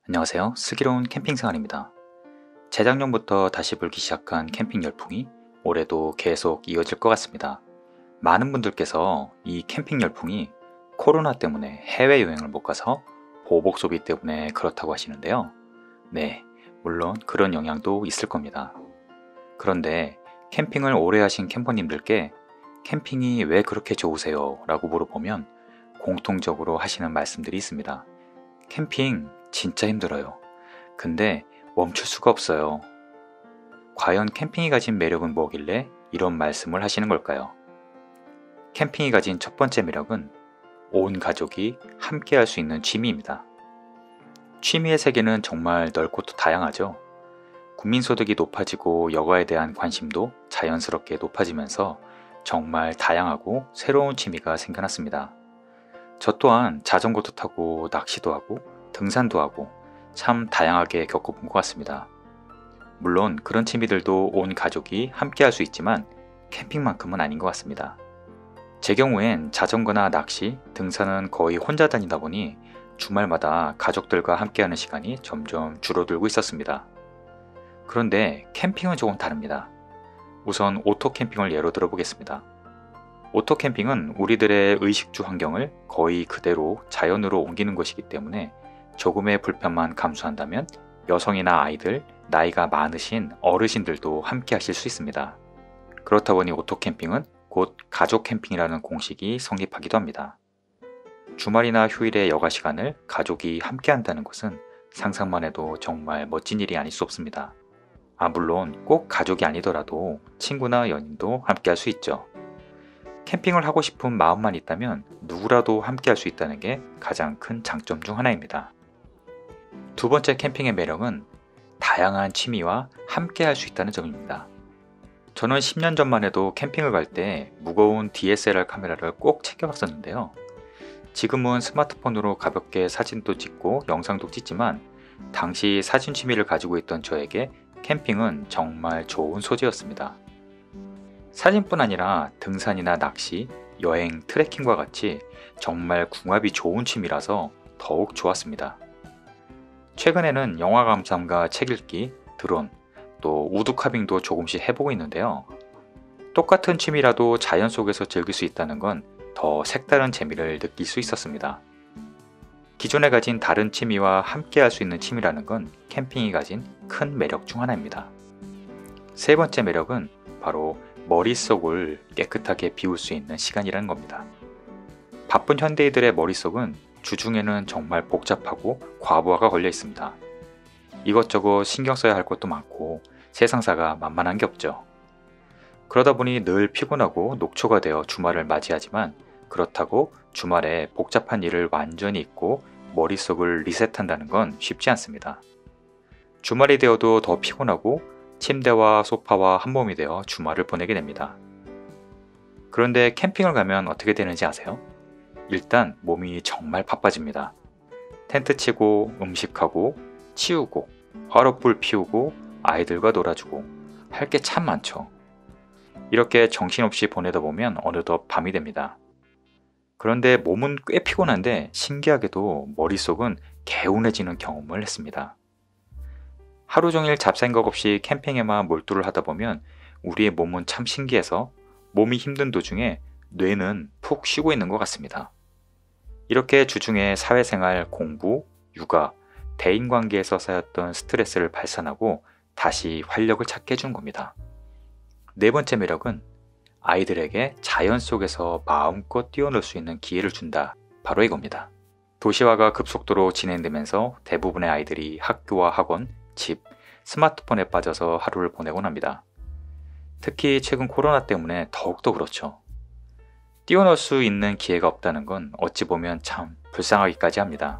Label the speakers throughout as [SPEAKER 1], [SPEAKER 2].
[SPEAKER 1] 안녕하세요. 슬기로운 캠핑 생활입니다. 재작년부터 다시 불기 시작한 캠핑 열풍이 올해도 계속 이어질 것 같습니다. 많은 분들께서 이 캠핑 열풍이 코로나 때문에 해외여행을 못 가서 보복 소비 때문에 그렇다고 하시는데요. 네, 물론 그런 영향도 있을 겁니다. 그런데 캠핑을 오래 하신 캠퍼님들께 캠핑이 왜 그렇게 좋으세요? 라고 물어보면 공통적으로 하시는 말씀들이 있습니다. 캠핑 진짜 힘들어요. 근데 멈출 수가 없어요. 과연 캠핑이 가진 매력은 뭐길래 이런 말씀을 하시는 걸까요? 캠핑이 가진 첫 번째 매력은 온 가족이 함께 할 수 있는 취미입니다. 취미의 세계는 정말 넓고 또 다양하죠. 국민소득이 높아지고 여가에 대한 관심도 자연스럽게 높아지면서 정말 다양하고 새로운 취미가 생겨났습니다. 저 또한 자전거도 타고 낚시도 하고 등산도 하고 참 다양하게 겪어본 것 같습니다. 물론 그런 취미들도 온 가족이 함께 할 수 있지만 캠핑만큼은 아닌 것 같습니다. 제 경우엔 자전거나 낚시, 등산은 거의 혼자 다니다 보니 주말마다 가족들과 함께하는 시간이 점점 줄어들고 있었습니다. 그런데 캠핑은 조금 다릅니다. 우선 오토 캠핑을 예로 들어보겠습니다. 오토 캠핑은 우리들의 의식주 환경을 거의 그대로 자연으로 옮기는 것이기 때문에 조금의 불편만 감수한다면 여성이나 아이들, 나이가 많으신 어르신들도 함께 하실 수 있습니다. 그렇다 보니 오토 캠핑은 곧 가족 캠핑이라는 공식이 성립하기도 합니다. 주말이나 휴일의 여가 시간을 가족이 함께 한다는 것은 상상만 해도 정말 멋진 일이 아닐 수 없습니다. 물론 꼭 가족이 아니더라도 친구나 연인도 함께 할 수 있죠. 캠핑을 하고 싶은 마음만 있다면 누구라도 함께 할 수 있다는 게 가장 큰 장점 중 하나입니다. 두 번째 캠핑의 매력은 다양한 취미와 함께 할 수 있다는 점입니다. 저는 10년 전만 해도 캠핑을 갈 때 무거운 DSLR 카메라를 꼭 챙겨갔었는데요. 지금은 스마트폰으로 가볍게 사진도 찍고 영상도 찍지만 당시 사진 취미를 가지고 있던 저에게 캠핑은 정말 좋은 소재였습니다. 사진뿐 아니라 등산이나 낚시, 여행, 트레킹과 같이 정말 궁합이 좋은 취미라서 더욱 좋았습니다. 최근에는 영화 감상과 책 읽기, 드론, 또 우드카빙도 조금씩 해보고 있는데요. 똑같은 취미라도 자연 속에서 즐길 수 있다는 건 더 색다른 재미를 느낄 수 있었습니다. 기존에 가진 다른 취미와 함께 할 수 있는 취미라는 건 캠핑이 가진 큰 매력 중 하나입니다. 세 번째 매력은 바로 머릿속을 깨끗하게 비울 수 있는 시간이라는 겁니다. 바쁜 현대인들의 머릿속은 주중에는 정말 복잡하고 과부하가 걸려 있습니다. 이것저것 신경 써야 할 것도 많고 세상사가 만만한 게 없죠. 그러다 보니 늘 피곤하고 녹초가 되어 주말을 맞이하지만 그렇다고 주말에 복잡한 일을 완전히 잊고 머릿속을 리셋한다는 건 쉽지 않습니다. 주말이 되어도 더 피곤하고 침대와 소파와 한 몸이 되어 주말을 보내게 됩니다. 그런데 캠핑을 가면 어떻게 되는지 아세요? 일단 몸이 정말 바빠집니다. 텐트 치고 음식하고 치우고 화롯불 피우고 아이들과 놀아주고 할 게 참 많죠. 이렇게 정신없이 보내다 보면 어느덧 밤이 됩니다. 그런데 몸은 꽤 피곤한데 신기하게도 머릿속은 개운해지는 경험을 했습니다. 하루 종일 잡생각 없이 캠핑에만 몰두를 하다 보면 우리의 몸은 참 신기해서 몸이 힘든 도중에 뇌는 푹 쉬고 있는 것 같습니다. 이렇게 주중에 사회생활, 공부, 육아, 대인관계에서 쌓였던 스트레스를 발산하고 다시 활력을 찾게 해준 겁니다. 네 번째 매력은 아이들에게 자연 속에서 마음껏 뛰어놀 수 있는 기회를 준다. 바로 이겁니다. 도시화가 급속도로 진행되면서 대부분의 아이들이 학교와 학원, 집, 스마트폰에 빠져서 하루를 보내곤 합니다. 특히 최근 코로나 때문에 더욱더 그렇죠. 뛰어놀 수 있는 기회가 없다는 건 어찌 보면 참 불쌍하기까지 합니다.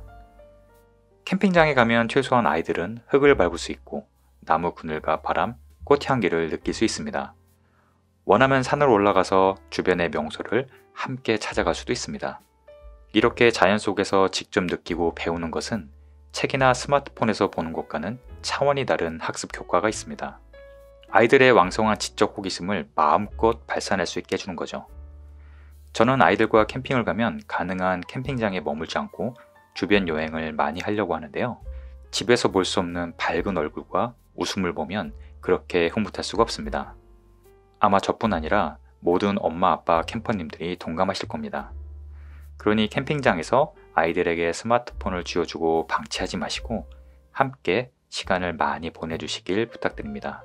[SPEAKER 1] 캠핑장에 가면 최소한 아이들은 흙을 밟을 수 있고 나무 그늘과 바람, 꽃향기를 느낄 수 있습니다. 원하면 산을 올라가서 주변의 명소를 함께 찾아갈 수도 있습니다. 이렇게 자연 속에서 직접 느끼고 배우는 것은 책이나 스마트폰에서 보는 것과는 차원이 다른 학습 효과가 있습니다. 아이들의 왕성한 지적 호기심을 마음껏 발산할 수 있게 해주는 거죠. 저는 아이들과 캠핑을 가면 가능한 캠핑장에 머물지 않고 주변 여행을 많이 하려고 하는데요. 집에서 볼 수 없는 밝은 얼굴과 웃음을 보면 그렇게 흐뭇할 수가 없습니다. 아마 저뿐 아니라 모든 엄마 아빠 캠퍼님들이 동감하실 겁니다. 그러니 캠핑장에서 아이들에게 스마트폰을 쥐어주고 방치하지 마시고 함께 시간을 많이 보내주시길 부탁드립니다.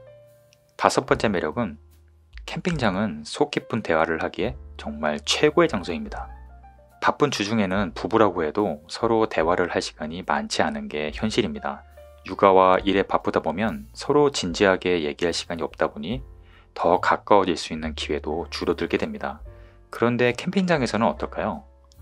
[SPEAKER 1] 5번째 매력은 캠핑장은 속 깊은 대화를 하기에 정말 최고의 장소입니다. 바쁜 주중에는 부부라고 해도 서로 대화를 할 시간이 많지 않은 게 현실입니다. 육아와 일에 바쁘다 보면 서로 진지하게 얘기할 시간이 없다 보니 더 가까워질 수 있는 기회도 줄어들게 됩니다. 그런데 캠핑장에서는 어떨까요?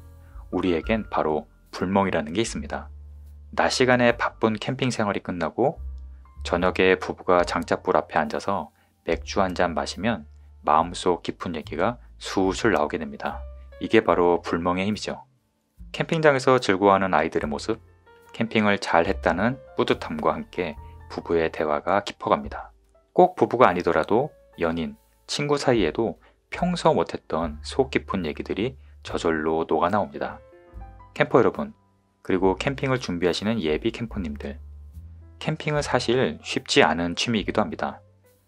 [SPEAKER 1] 우리에겐 바로 불멍이라는 게 있습니다. 낮 시간에 바쁜 캠핑 생활이 끝나고 저녁에 부부가 장작불 앞에 앉아서 맥주 한 잔 마시면 마음속 깊은 얘기가 술술 나오게 됩니다. 이게 바로 불멍의 힘이죠. 캠핑장에서 즐거워하는 아이들의 모습, 캠핑을 잘 했다는 뿌듯함과 함께 부부의 대화가 깊어갑니다. 꼭 부부가 아니더라도 연인, 친구 사이에도 평소 못했던 속 깊은 얘기들이 저절로 녹아 나옵니다. 캠퍼 여러분, 그리고 캠핑을 준비하시는 예비 캠퍼님들, 캠핑은 사실 쉽지 않은 취미이기도 합니다.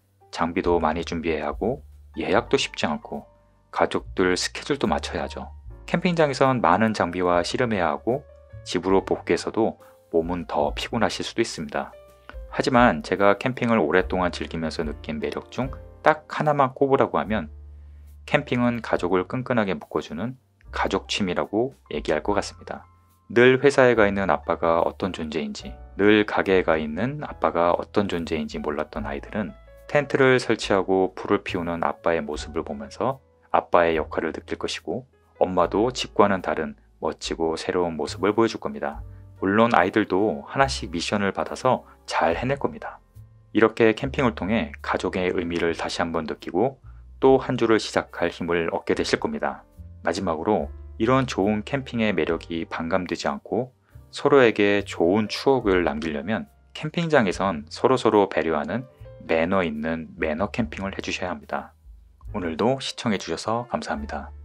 [SPEAKER 1] 장비도 많이 준비해야 하고 예약도 쉽지 않고 가족들 스케줄도 맞춰야 하죠. 캠핑장에선 많은 장비와 씨름해야 하고 집으로 복귀해서도 몸은 더 피곤하실 수도 있습니다. 하지만 제가 캠핑을 오랫동안 즐기면서 느낀 매력 중 딱 하나만 꼽으라고 하면 캠핑은 가족을 끈끈하게 묶어주는 가족 취미라고 얘기할 것 같습니다. 늘 회사에 가 있는 아빠가 어떤 존재인지, 늘 가게에 가 있는 아빠가 어떤 존재인지 몰랐던 아이들은 텐트를 설치하고 불을 피우는 아빠의 모습을 보면서 아빠의 역할을 느낄 것이고, 엄마도 집과는 다른 멋지고 새로운 모습을 보여줄 겁니다. 물론 아이들도 하나씩 미션을 받아서 잘 해낼 겁니다. 이렇게 캠핑을 통해 가족의 의미를 다시 한번 느끼고 또 한 주를 시작할 힘을 얻게 되실 겁니다. 마지막으로 이런 좋은 캠핑의 매력이 반감되지 않고 서로에게 좋은 추억을 남기려면 캠핑장에선 서로서로 배려하는 매너 있는 매너 캠핑을 해주셔야 합니다. 오늘도 시청해 주셔서 감사합니다.